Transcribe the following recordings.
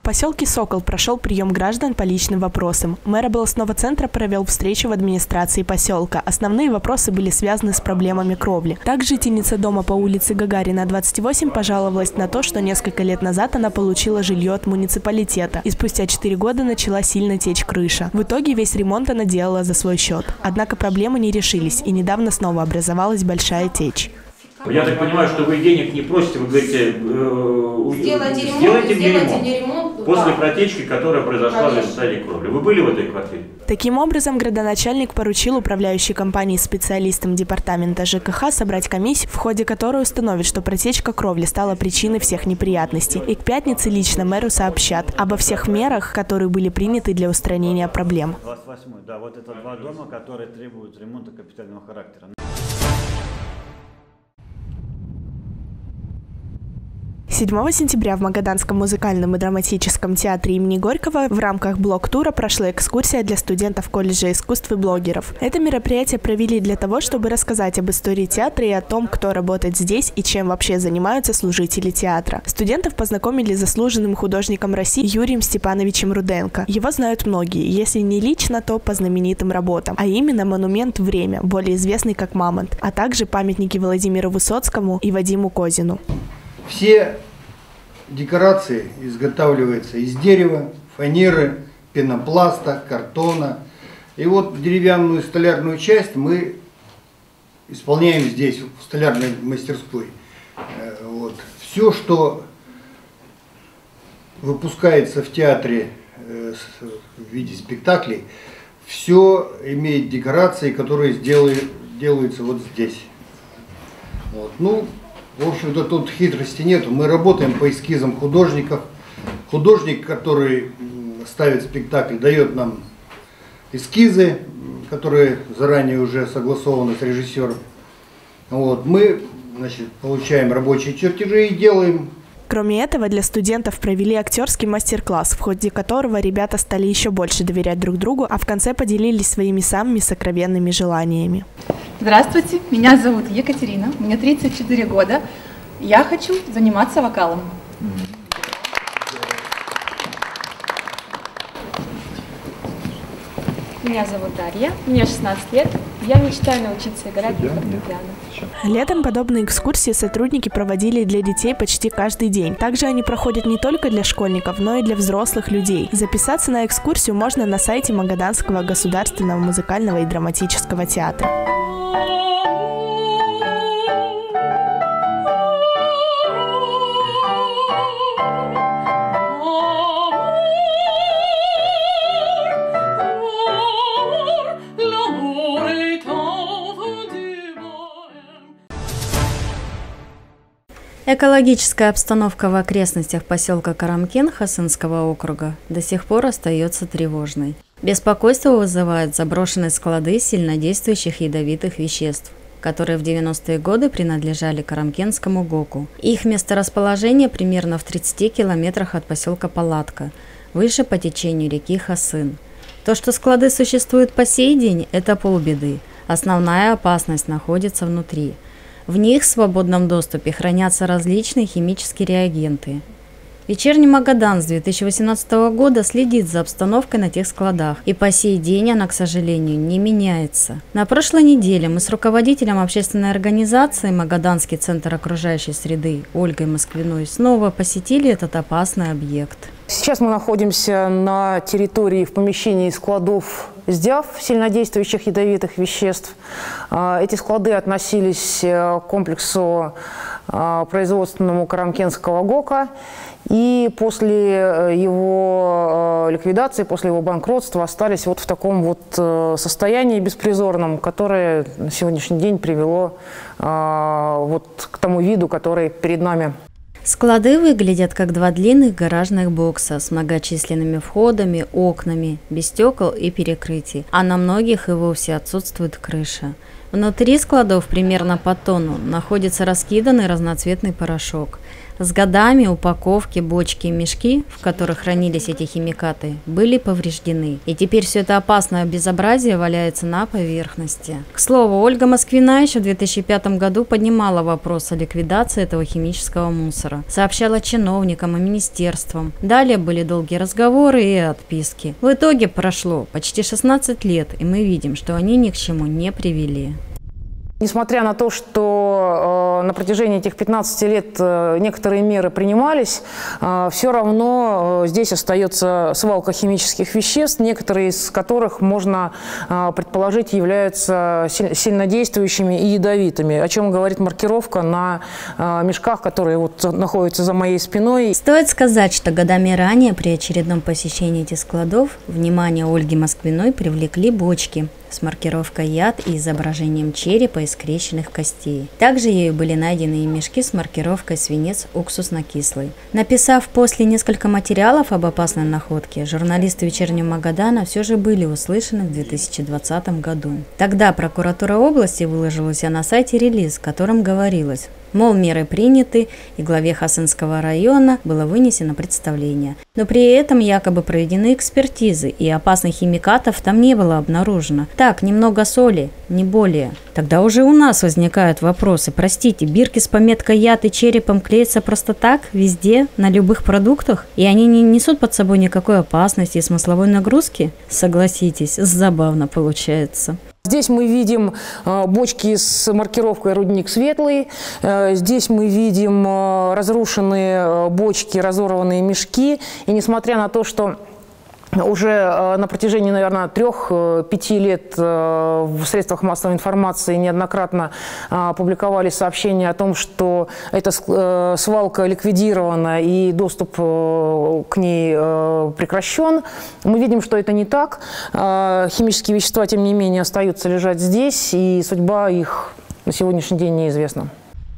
поселке Сокол прошел прием граждан по личным вопросам. Мэр областного центра провел встречу в администрации поселка. Основные вопросы были связаны с проблемами кровли. Так, жительница дома по улице Гагарина, 28, пожаловалась на то, что несколько лет назад она получила жилье от муниципалитета, и спустя 4 года начала сильно течь крыша. В итоге весь ремонт она делала за свой счет. Однако проблемы не решились, и недавно снова образовалась большая течь. Я так понимаю, что вы денег не просите, вы говорите, сделайте мне ремонт после протечки, которая произошла в результате кровли. Вы были в этой квартире? Таким образом, градоначальник поручил управляющей компании специалистам департамента ЖКХ собрать комиссию, в ходе которой установит, что протечка кровли стала причиной всех неприятностей. И к пятнице лично мэру сообщат обо всех мерах, которые были приняты для устранения проблем. 28-й, да, вот это 2 дома, которые требуют ремонта капитального характера. 7 сентября в Магаданском музыкальном и драматическом театре имени Горького в рамках блог-тура прошла экскурсия для студентов колледжа искусств и блогеров. Это мероприятие провели для того, чтобы рассказать об истории театра и о том, кто работает здесь и чем вообще занимаются служители театра. Студентов познакомили с заслуженным художником России Юрием Степановичем Руденко. Его знают многие, если не лично, то по знаменитым работам, а именно монумент «Время», более известный как «Мамонт», а также памятники Владимиру Высоцкому и Вадиму Козину. Все декорации изготавливаются из дерева, фанеры, пенопласта, картона. И вот деревянную столярную часть мы исполняем здесь, в столярной мастерской. Вот. Все, что выпускается в театре в виде спектаклей, все имеет декорации, которые делаются вот здесь. Вот. Ну, в общем-то, тут хитрости нету. Мы работаем по эскизам художников. Художник, который ставит спектакль, дает нам эскизы, которые заранее уже согласованы с режиссером. Вот. Мы, значит, получаем рабочие чертежи и делаем. Кроме этого, для студентов провели актерский мастер-класс, в ходе которого ребята стали еще больше доверять друг другу, а в конце поделились своими самыми сокровенными желаниями. Здравствуйте, меня зовут Екатерина, мне 34 года. Я хочу заниматься вокалом. Меня зовут Дарья, мне 16 лет. Я мечтаю научиться играть на фортепиано. Летом подобные экскурсии сотрудники проводили для детей почти каждый день. Также они проходят не только для школьников, но и для взрослых людей. Записаться на экскурсию можно на сайте Магаданского государственного музыкального и драматического театра. Экологическая обстановка в окрестностях поселка Карамкин Хасынского округа до сих пор остается тревожной. Беспокойство вызывают заброшенные склады сильнодействующих ядовитых веществ, которые в 90-е годы принадлежали Карамкинскому ГОКу. Их месторасположение примерно в 30 километрах от поселка Палатка, выше по течению реки Хасын. То, что склады существуют по сей день, это полбеды. Основная опасность находится внутри. В них в свободном доступе хранятся различные химические реагенты. Вечерний Магадан с 2018 года следит за обстановкой на тех складах, и по сей день она, к сожалению, не меняется. На прошлой неделе мы с руководителем общественной организации «Магаданский центр окружающей среды» Ольгой Москвиной снова посетили этот опасный объект. Сейчас мы находимся на территории в помещении складов СДЯВ, сильнодействующих ядовитых веществ. Эти склады относились к комплексу производственному Карамкинского ГОКа. И после его ликвидации, после его банкротства остались вот в таком вот состоянии беспризорном, которое на сегодняшний день привело вот к тому виду, который перед нами. Склады выглядят как 2 длинных гаражных бокса с многочисленными входами, окнами, без стекол и перекрытий, а на многих и вовсе отсутствует крыша. Внутри складов примерно по тонну находится раскиданный разноцветный порошок. С годами упаковки, бочки и мешки, в которых хранились эти химикаты, были повреждены. И теперь все это опасное безобразие валяется на поверхности. К слову, Ольга Москвина еще в 2005 году поднимала вопрос о ликвидации этого химического мусора. Сообщала чиновникам и министерствам. Далее были долгие разговоры и отписки. В итоге прошло почти 16 лет, и мы видим, что они ни к чему не привели. Несмотря на то, что на протяжении этих 15 лет некоторые меры принимались, все равно здесь остается свалка химических веществ, некоторые из которых, можно предположить, являются сильнодействующими и ядовитыми, о чем говорит маркировка на мешках, которые вот находятся за моей спиной. Стоит сказать, что годами ранее при очередном посещении этих складов внимание Ольги Москвиной привлекли бочки с маркировкой «Яд» и изображением черепа и скрещенных костей. Также ею были найдены и мешки с маркировкой «Свинец уксусно-кислый». Написав после несколько материалов об опасной находке, журналисты «Вечернего Магадана» все же были услышаны в 2020 году. Тогда прокуратура области выложила на сайте релиз, в котором говорилось, мол, меры приняты, и главе Хасынского района было вынесено представление. Но при этом якобы проведены экспертизы, и опасных химикатов там не было обнаружено. Так, немного соли, не более. Тогда уже у нас возникают вопросы. Простите, бирки с пометкой «Яд» и черепом клеятся просто так, везде, на любых продуктах? И они не несут под собой никакой опасности и смысловой нагрузки? Согласитесь, забавно получается. Здесь мы видим бочки с маркировкой «Рудник светлый», здесь мы видим разрушенные бочки, разорванные мешки. И несмотря на то, что уже на протяжении, наверное, 3-5 лет в средствах массовой информации неоднократно публиковали сообщения о том, что эта свалка ликвидирована и доступ к ней прекращен. Мы видим, что это не так. Химические вещества, тем не менее, остаются лежать здесь, и судьба их на сегодняшний день неизвестна.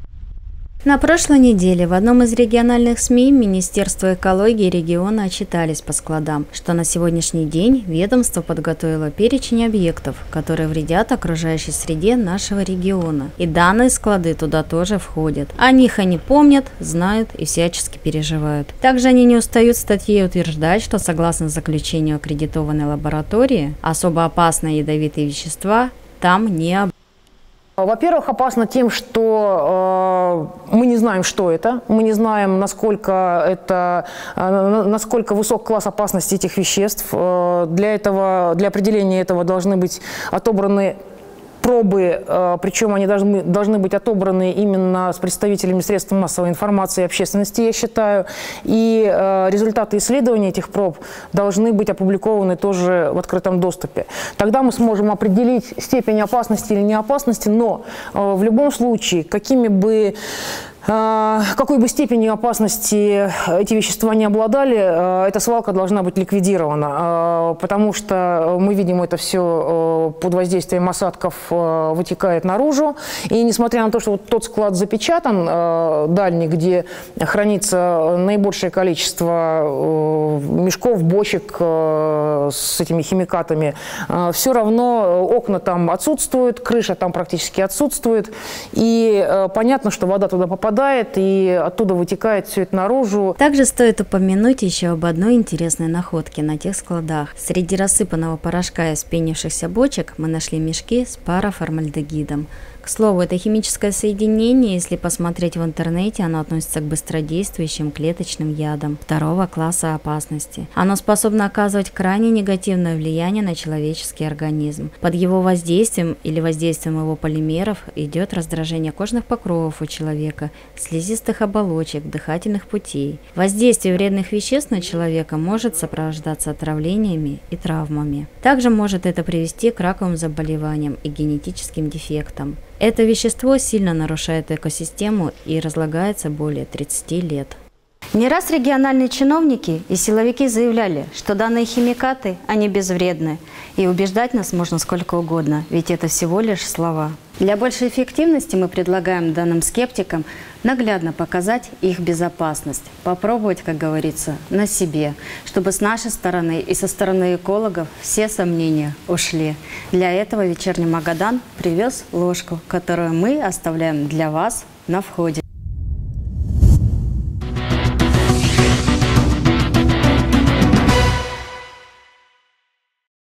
На прошлой неделе в одном из региональных СМИ Министерство экологии региона отчитались по складам, что на сегодняшний день ведомство подготовило перечень объектов, которые вредят окружающей среде нашего региона. И данные склады туда тоже входят. О них они помнят, знают и всячески переживают. Также они не устают в статье утверждать, что согласно заключению аккредитованной лаборатории, особо опасные ядовитые вещества там не обнаружены. Во-первых, опасно тем, что мы не знаем, что это, мы не знаем, насколько высок класс опасности этих веществ. Для определения этого должны быть отобраны пробы, причем они должны быть отобраны именно с представителями средств массовой информации и общественности, я считаю. И результаты исследования этих проб должны быть опубликованы тоже в открытом доступе. Тогда мы сможем определить степень опасности или неопасности, но в любом случае, какой бы степенью опасности эти вещества не обладали, эта свалка должна быть ликвидирована, потому что мы видим, это все под воздействием осадков вытекает наружу. И несмотря на то, что вот тот склад запечатан, дальний, где хранится наибольшее количество мешков, бочек с этими химикатами, все равно окна там отсутствуют, крыша там практически отсутствует. И понятно, что вода туда попадает, и оттуда вытекает все это наружу. Также стоит упомянуть еще об одной интересной находке на тех складах. Среди рассыпанного порошка из пенившихся бочек мы нашли мешки с параформальдегидом. К слову, это химическое соединение, если посмотреть в интернете, оно относится к быстродействующим клеточным ядам 2-го класса опасности. Оно способно оказывать крайне негативное влияние на человеческий организм. Под его воздействием или воздействием его полимеров идет раздражение кожных покровов у человека, слизистых оболочек, дыхательных путей. Воздействие вредных веществ на человека может сопровождаться отравлениями и травмами. Также может это привести к раковым заболеваниям и генетическим дефектам. Это вещество сильно нарушает экосистему и разлагается более 30 лет. Не раз региональные чиновники и силовики заявляли, что данные химикаты, они безвредны. И убеждать нас можно сколько угодно, ведь это всего лишь слова. Для большей эффективности мы предлагаем данным скептикам наглядно показать их безопасность. Попробовать, как говорится, на себе, чтобы с нашей стороны и со стороны экологов все сомнения ушли. Для этого «Вечерний Магадан» привез ложку, которую мы оставляем для вас на входе.